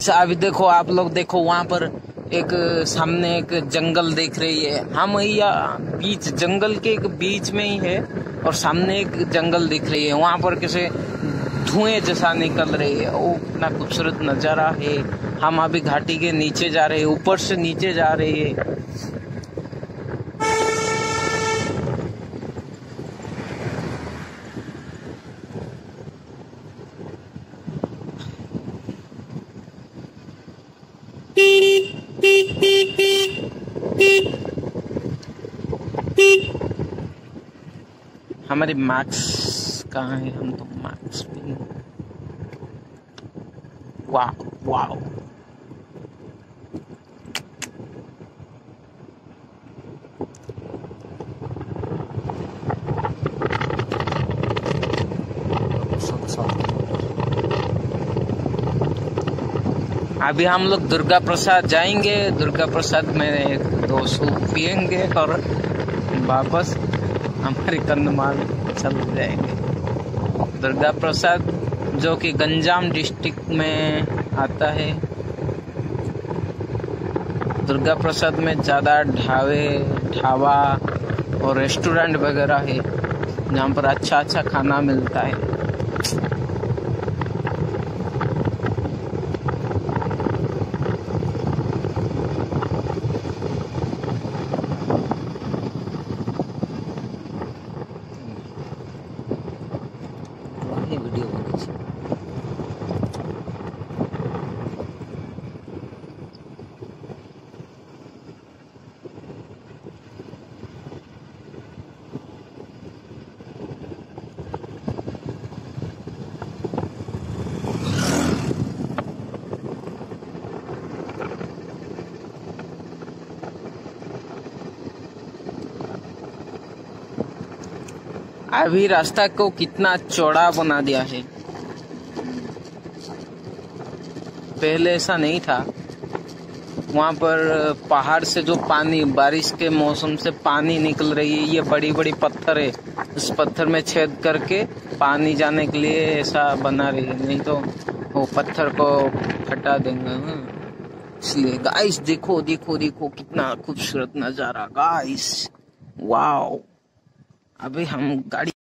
अभी देखो आप लोग देखो वहां पर एक सामने एक जंगल देख रही है। हम यहाँ बीच जंगल के एक बीच में ही है और सामने एक जंगल दिख रही है। वहां पर किसी धुएं जैसा निकल रही है। वो कितना खूबसूरत नजारा है। हम अभी घाटी के नीचे जा रहे हैं, ऊपर से नीचे जा रहे हैं। हमारे मार्क्स कहाँ है? हम तो मार्क्स भी। वाह वाह, अभी हम लोग दुर्गा प्रसाद जाएंगे। दुर्गा प्रसाद में एक दो सूप पियेंगे और वापस हमारे कंधमाल चल जाएंगे। दुर्गा प्रसाद जो कि गंजाम डिस्ट्रिक्ट में आता है। दुर्गा प्रसाद में ज़्यादा ढाबा और रेस्टोरेंट वगैरह है जहाँ पर अच्छा अच्छा खाना मिलता है। वीडियो अभी रास्ता को कितना चौड़ा बना दिया है। पहले ऐसा नहीं था। वहाँ पर पहाड़ से जो पानी, बारिश के मौसम से पानी निकल रही है। ये बड़ी बड़ी पत्थर है, उस पत्थर में छेद करके पानी जाने के लिए ऐसा बना रही है, नहीं तो वो पत्थर को हटा देंगे। इसलिए गाइस देखो देखो देखो कितना खूबसूरत नजारा गाइस। वाओ, अभी हम गाड़ी